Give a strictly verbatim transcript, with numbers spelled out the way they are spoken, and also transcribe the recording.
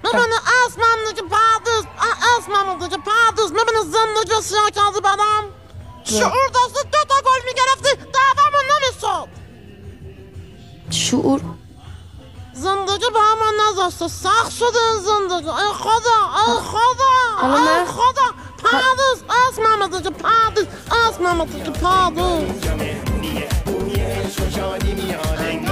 من اسمم دیگه پردیس اسمم دیگه پردیس میبینی زندگی سیاه کردی بدم شعور داشتی دو تا گل میگرفتی دعوامون نمیشد شعور زندگی به همون نذاشته سخت شده این زندگی ای خدا ای خدا حالا ای من- خدا پردیس اسمم دیگه پردیس اسمم دیگه پردیس